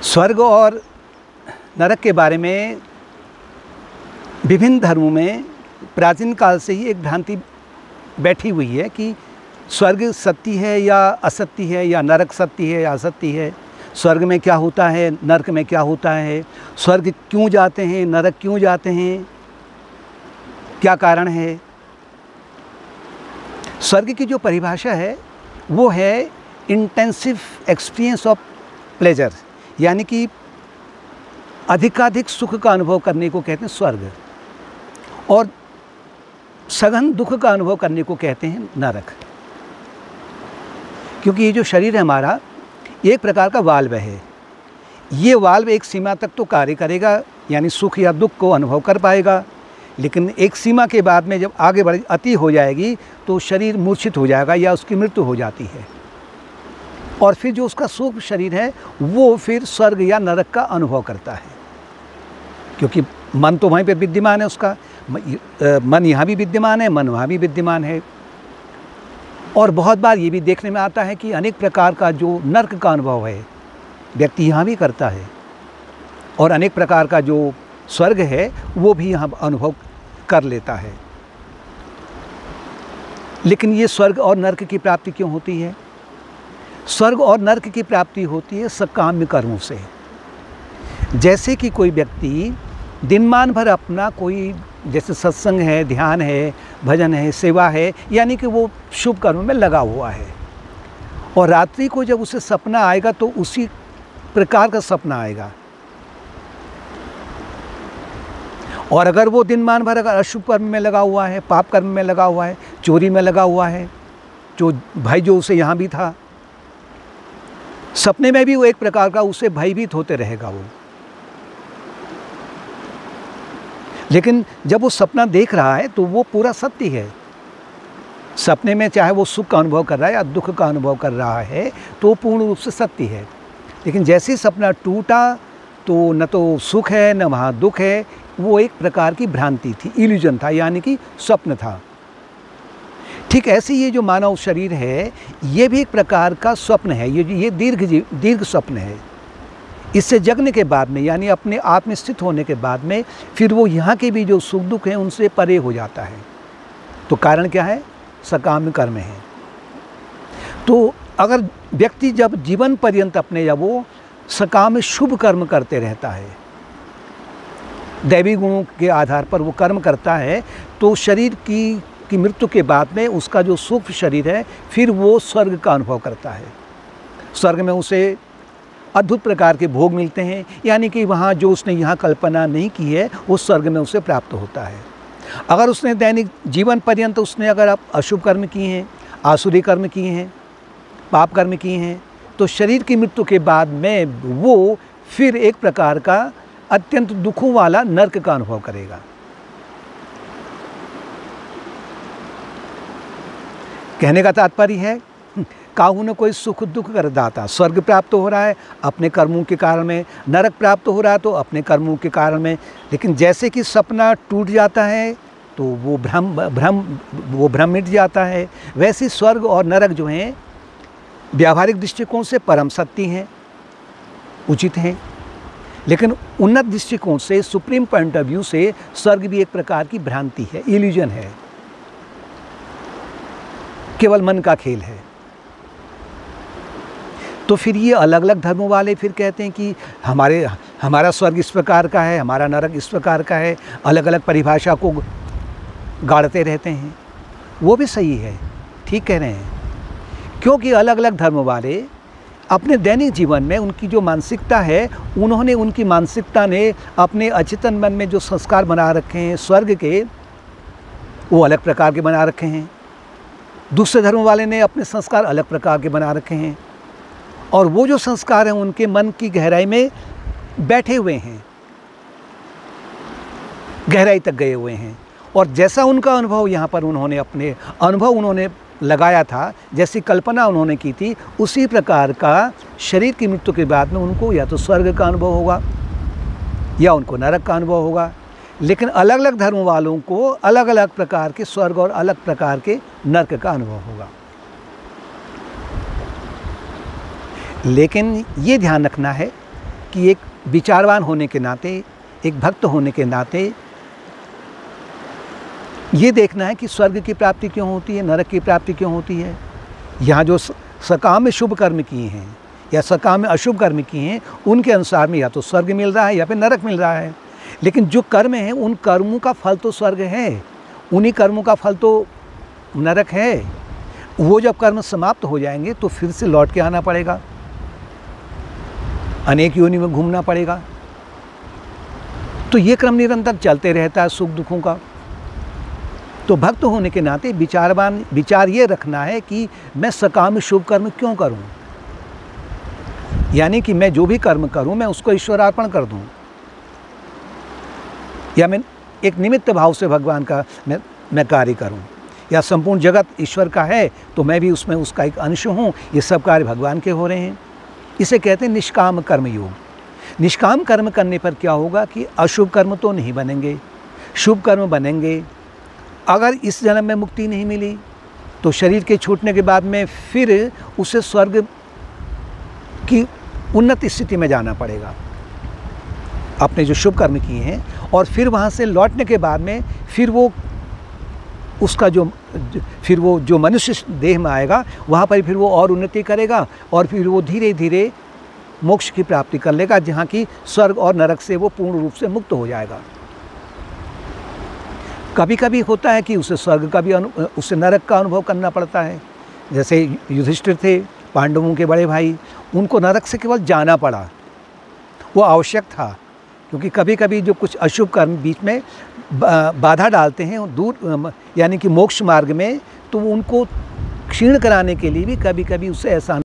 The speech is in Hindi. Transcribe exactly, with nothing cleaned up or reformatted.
स्वर्ग और नरक के बारे में विभिन्न धर्मों में प्राचीन काल से ही एक भ्रांति बैठी हुई है कि स्वर्ग सत्य है या असत्य है, या नरक सत्य है या असत्य है। स्वर्ग में क्या होता है, नरक में क्या होता है, स्वर्ग क्यों जाते हैं, नरक क्यों जाते हैं, क्या कारण है। स्वर्ग की जो परिभाषा है वो है इंटेंसिव एक्सपीरियंस ऑफ प्लेजर, यानी कि अधिकाधिक सुख का अनुभव करने को कहते हैं स्वर्ग, और सघन दुख का अनुभव करने को कहते हैं नरक। क्योंकि ये जो शरीर है हमारा, एक प्रकार का वाल्व है। ये वाल्व एक सीमा तक तो कार्य करेगा, यानी सुख या दुख को अनुभव कर पाएगा, लेकिन एक सीमा के बाद में जब आगे बढ़ अति हो जाएगी तो शरीर मूर्छित हो जाएगा या उसकी मृत्यु हो जाती है। और फिर जो उसका सूक्ष्म शरीर है वो फिर स्वर्ग या नरक का अनुभव करता है, क्योंकि मन तो वहीं पे विद्यमान है, उसका मन यहाँ भी विद्यमान है, मन वहाँ भी विद्यमान है। और बहुत बार ये भी देखने में आता है कि अनेक प्रकार का जो नरक का अनुभव है व्यक्ति यहाँ भी करता है, और अनेक प्रकार का जो स्वर्ग है वो भी यहाँ अनुभव कर लेता है। लेकिन ये स्वर्ग और नरक की प्राप्ति क्यों होती है? स्वर्ग और नरक की प्राप्ति होती है सकाम्य कर्मों से। जैसे कि कोई व्यक्ति दिनमान भर अपना कोई, जैसे सत्संग है, ध्यान है, भजन है, सेवा है, यानी कि वो शुभ कर्म में लगा हुआ है, और रात्रि को जब उसे सपना आएगा तो उसी प्रकार का सपना आएगा। और अगर वो दिनमान भर अगर अशुभ कर्म में लगा हुआ है, पाप कर्म में लगा हुआ है, चोरी में लगा हुआ है, जो भय जो उसे यहाँ भी था, सपने में भी वो एक प्रकार का उसे भयभीत होते रहेगा वो। लेकिन जब वो सपना देख रहा है तो वो पूरा सत्य है। सपने में चाहे वो सुख का अनुभव कर रहा है या दुख का अनुभव कर रहा है तो पूर्ण रूप से सत्य है। लेकिन जैसे ही सपना टूटा तो न तो सुख है न वहाँ दुख है, वो एक प्रकार की भ्रांति थी, इल्यूजन था, यानी कि स्वप्न था। ठीक ऐसे ये जो मानव शरीर है ये भी एक प्रकार का स्वप्न है। ये ये दीर्घ दीर्घ स्वप्न है। इससे जगने के बाद में, यानी अपने आप में स्थित होने के बाद में, फिर वो यहाँ के भी जो सुख दुख हैं उनसे परे हो जाता है। तो कारण क्या है? सकाम्य कर्म है। तो अगर व्यक्ति जब जीवन पर्यंत अपने या वो सकाम्य शुभ कर्म करते रहता है, दैवी गुणों के आधार पर वो कर्म करता है, तो शरीर की की मृत्यु के बाद में उसका जो सूक्ष्म शरीर है फिर वो स्वर्ग का अनुभव करता है। स्वर्ग में उसे अद्भुत प्रकार के भोग मिलते हैं, यानी कि वहाँ जो उसने यहाँ कल्पना नहीं की है वो स्वर्ग में उसे प्राप्त होता है। अगर उसने दैनिक जीवन पर्यंत उसने अगर आप अशुभ कर्म किए हैं, आसुरी कर्म किए हैं, पाप कर्म किए हैं, तो शरीर की मृत्यु के बाद में वो फिर एक प्रकार का अत्यंत दुखों वाला नरक का अनुभव करेगा। कहने का तात्पर्य है काहू न कोई सुख दुख कर दाता। स्वर्ग प्राप्त हो रहा है अपने कर्मों के कारण में, नरक प्राप्त हो रहा है तो अपने कर्मों के कारण में। लेकिन जैसे कि सपना टूट जाता है तो वो भ्रम भ्रम वो भ्रम मिट जाता है, वैसे स्वर्ग और नरक जो हैं व्यावहारिक दृष्टिकोण से परम सत्य हैं, उचित हैं। लेकिन उन्नत दृष्टिकोण से, सुप्रीम पॉइंट ऑफ व्यू से, स्वर्ग भी एक प्रकार की भ्रांति है, इल्यूजन है, केवल मन का खेल है। तो फिर ये अलग अलग धर्मों वाले फिर कहते हैं कि हमारे हमारा स्वर्ग इस प्रकार का है, हमारा नरक इस प्रकार का है, अलग अलग परिभाषा को गाड़ते रहते हैं। वो भी सही है, ठीक कह रहे हैं, क्योंकि अलग अलग धर्म वाले अपने दैनिक जीवन में उनकी जो मानसिकता है, उन्होंने उनकी मानसिकता ने अपने अचेतन मन में जो संस्कार बना रखे हैं स्वर्ग के, वो अलग प्रकार के बना रखे हैं। दूसरे धर्म वाले ने अपने संस्कार अलग प्रकार के बना रखे हैं, और वो जो संस्कार हैं उनके मन की गहराई में बैठे हुए हैं, गहराई तक गए हुए हैं। और जैसा उनका अनुभव यहाँ पर उन्होंने अपने अनुभव उन्होंने लगाया था, जैसी कल्पना उन्होंने की थी, उसी प्रकार का शरीर की मृत्यु के बाद में उनको या तो स्वर्ग का अनुभव होगा या उनको नरक का अनुभव होगा। लेकिन अलग अलग धर्म वालों को अलग अलग प्रकार के स्वर्ग और अलग प्रकार के नरक का अनुभव होगा। लेकिन ये ध्यान रखना है कि एक विचारवान होने के नाते, एक भक्त होने के नाते ये देखना है कि स्वर्ग की प्राप्ति क्यों होती है, नरक की प्राप्ति क्यों होती है। यहाँ जो सकाम में शुभ कर्म किए हैं या सकाम में अशुभ कर्म किए हैं, उनके अनुसार में या तो स्वर्ग मिल रहा है या फिर नरक मिल रहा है। लेकिन जो कर्म हैं उन कर्मों का फल तो स्वर्ग है, उन्हीं कर्मों का फल तो नरक है। वो जब कर्म समाप्त हो जाएंगे तो फिर से लौट के आना पड़ेगा, अनेक योनि में घूमना पड़ेगा। तो ये क्रम निरंतर चलते रहता है सुख दुखों का। तो भक्त होने के नाते विचारवान विचार ये रखना है कि मैं सकाम शुभ कर्म क्यों करूं, यानी कि मैं जो भी कर्म करूं मैं उसको ईश्वरार्पण कर दूं, या मैं एक निमित्त भाव से भगवान का मैं मैं कार्य करूं, या संपूर्ण जगत ईश्वर का है तो मैं भी उसमें उसका एक अंश हूं। ये सब कार्य भगवान के हो रहे हैं। इसे कहते हैं निष्काम कर्म योग। निष्काम कर्म करने पर क्या होगा कि अशुभ कर्म तो नहीं बनेंगे, शुभ कर्म बनेंगे। अगर इस जन्म में मुक्ति नहीं मिली तो शरीर के छूटने के बाद में फिर उसे स्वर्ग की उन्नत स्थिति में जाना पड़ेगा, अपने जो शुभ कर्म किए हैं। और फिर वहाँ से लौटने के बाद में फिर वो उसका जो फिर वो जो मनुष्य देह में आएगा वहाँ पर फिर वो और उन्नति करेगा और फिर वो धीरे धीरे मोक्ष की प्राप्ति कर लेगा, जहाँ की स्वर्ग और नरक से वो पूर्ण रूप से मुक्त हो जाएगा। कभी कभी होता है कि उसे स्वर्ग का भी अनु उसे नरक का अनुभव करना पड़ता है। जैसे युधिष्ठिर थे, पांडवों के बड़े भाई, उनको नरक से केवल जाना पड़ा, वो आवश्यक था। क्योंकि कभी कभी जो कुछ अशुभ कर्म बीच में बाधा डालते हैं दूर, यानी कि मोक्ष मार्ग में, तो उनको क्षीण कराने के लिए भी कभी कभी उसे ऐसा